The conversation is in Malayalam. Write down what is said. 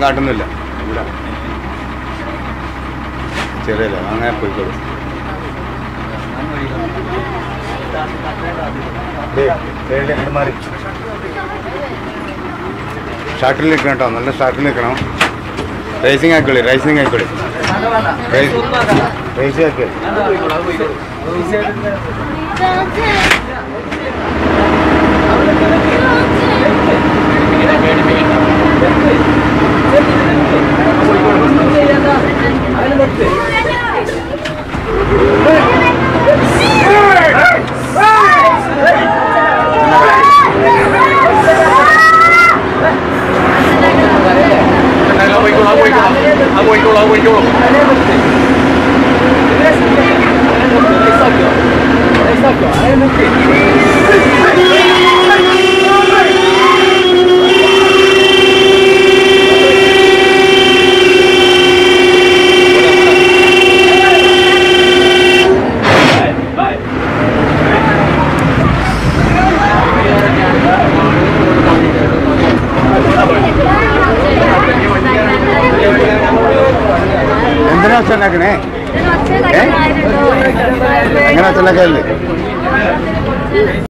കാട്ടുന്നില്ല ഇവിടെ ചെറിയല്ല അങ്ങനെ പോയിക്കോളൂ. മാറി സ്റ്റാർട്ടിൽ നിൽക്കണം കേട്ടോ, നല്ല സ്റ്റാർട്ടിൽ നിൽക്കണം. റേസിംഗ് ആയിക്കോളി, റേസിംഗ് ആയിക്കോളി, റേസിംഗ് ആക്കി. എന്തിനാ ഒച്ചണ്ടാക്കണേ? എങ്ങനെ ഒച്ചണ്ടാക്കല്ലേ?